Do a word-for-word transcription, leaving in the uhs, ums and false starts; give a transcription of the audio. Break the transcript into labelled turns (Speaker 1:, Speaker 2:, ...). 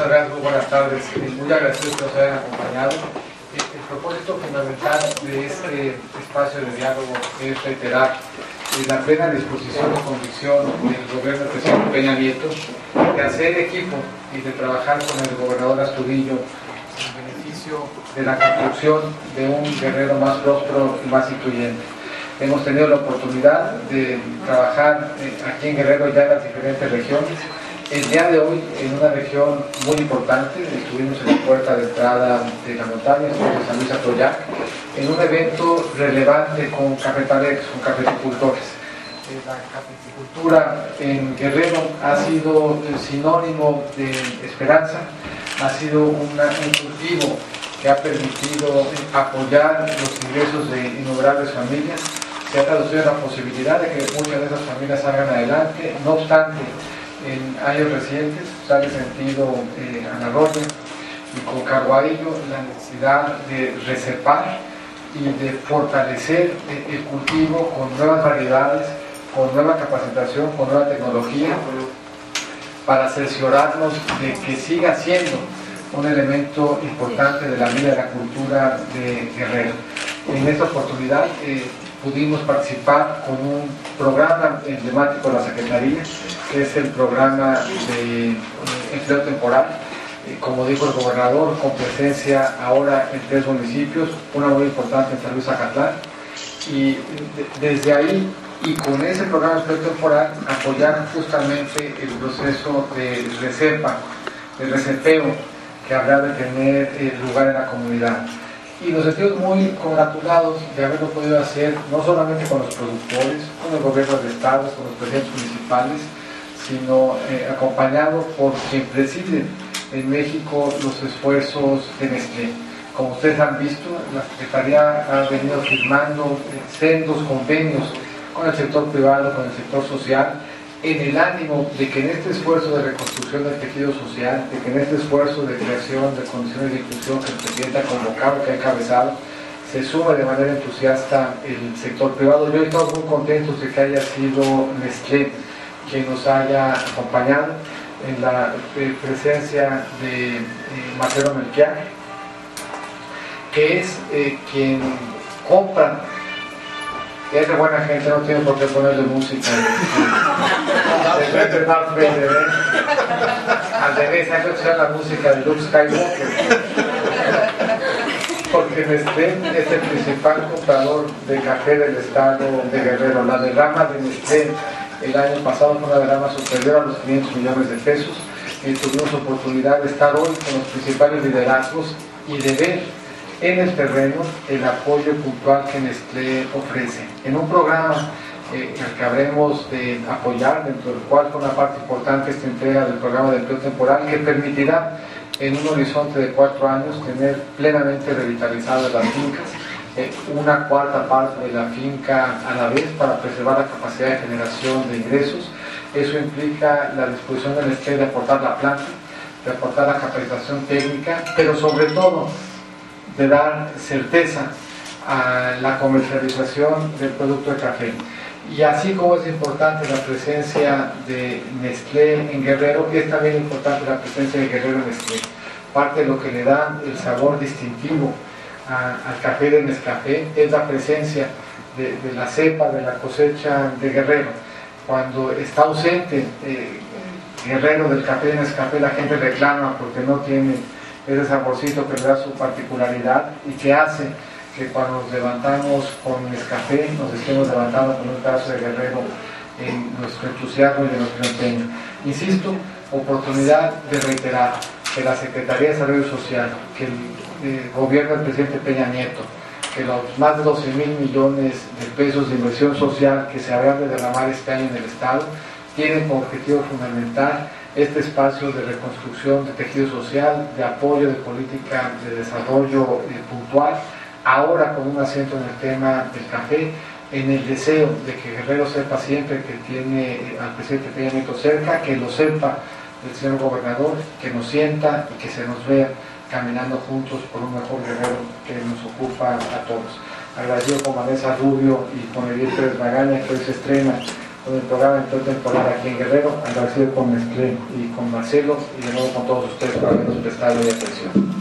Speaker 1: Muchas gracias, muy buenas tardes. Muy agradecido que nos hayan acompañado. El propósito fundamental de este espacio de diálogo es reiterar la plena disposición y convicción del gobierno del presidente Peña Nieto de hacer equipo y de trabajar con el gobernador Astudillo en beneficio de la construcción de un Guerrero más próspero y más incluyente. Hemos tenido la oportunidad de trabajar aquí en Guerrero ya en las diferentes regiones. El día de hoy, en una región muy importante, estuvimos en la puerta de entrada de la montaña, estuvimos en San Luis Atoyac, en un evento relevante con cafetaleros, con cafeticultores. La cafeticultura en Guerrero ha sido sinónimo de esperanza, ha sido una, un cultivo que ha permitido apoyar los ingresos de innumerables familias, se ha traducido en la posibilidad de que muchas de esas familias salgan adelante. No obstante, en años recientes se ha sentido eh, Ana Roya y con Carguaillo la necesidad de reservar y de fortalecer eh, el cultivo con nuevas variedades, con nueva capacitación, con nueva tecnología, para cerciorarnos de que siga siendo un elemento importante de la vida de la cultura de Guerrero. En esta oportunidad eh, pudimos participar con un programa emblemático de la Secretaría, que es el programa de eh, empleo temporal, eh, como dijo el gobernador, con presencia ahora en tres municipios, una muy importante en San Luis Acatlán, y de, desde ahí y con ese programa de empleo temporal apoyar justamente el proceso de reserva, de reserveo que habrá de tener eh, lugar en la comunidad. Y nos sentimos muy congratulados de haberlo podido hacer, no solamente con los productores, con el gobierno del Estado, con los presidentes municipales, sino eh, acompañado por quien preside en México los esfuerzos de Nestlé. Como ustedes han visto, la Secretaría ha venido firmando eh, sendos convenios con el sector privado, con el sector social, en el ánimo de que en este esfuerzo de reconstrucción del tejido social, de que en este esfuerzo de creación de condiciones de inclusión que el presidente ha convocado, que ha encabezado, se sume de manera entusiasta el sector privado. Yo estamos muy contentos de que haya sido Nestlé quien nos haya acompañado en la eh, presencia de eh, Marcelo Melquiar, que es eh, quien compra. Es de buena gente, no tiene por qué ponerle música. Al revés, hay que escuchar la música de Luke Skywalker. Porque Nestlé es el principal comprador de café del estado de Guerrero. La derrama de Nestlé el año pasado fue una derrama superior a los quinientos millones de pesos. Y tuvimos oportunidad de estar hoy con los principales liderazgos y de ver en el terreno el apoyo puntual que Nestlé ofrece. En un programa eh, el que habremos de apoyar, dentro del cual fue una parte importante esta entrega del programa de empleo temporal, que permitirá en un horizonte de cuatro años tener plenamente revitalizadas las fincas, eh, una cuarta parte de la finca a la vez para preservar la capacidad de generación de ingresos. Eso implica la disposición de Nestlé de aportar la planta, de aportar la capacitación técnica, pero sobre todo de dar certeza a la comercialización del producto de café. Y así como es importante la presencia de Nestlé en Guerrero, es también importante la presencia de Guerrero en Nestlé. Parte de lo que le da el sabor distintivo a, al café de Nescafé es la presencia de, de la cepa, de la cosecha de Guerrero. Cuando está ausente eh, Guerrero del café de Nescafé, la gente reclama porque no tiene ese saborcito que le da su particularidad y que hace que cuando nos levantamos con Nescafé nos estemos levantando con un pedazo de Guerrero en nuestro entusiasmo y de nuestro empeño. Insisto, oportunidad de reiterar que la Secretaría de Desarrollo Social, que el, el gobierno del presidente Peña Nieto, que los más de doce mil millones de pesos de inversión social que se habrán de derramar este año en el Estado, tienen como objetivo fundamental este espacio de reconstrucción de tejido social, de apoyo de política de desarrollo eh, puntual, ahora con un acento en el tema del café, en el deseo de que Guerrero sepa siempre que tiene eh, al presidente Peña Nieto cerca, que lo sepa el señor gobernador, que nos sienta y que se nos vea caminando juntos por un mejor Guerrero que nos ocupa a todos. Agradecido con Vanessa Rubio y con Edith Pérez Magaña, que hoy se estrena con el programa intertemporal aquí en Guerrero, agradecido con Nestlé y con Marcelo y de nuevo con todos ustedes por habernos prestado la atención.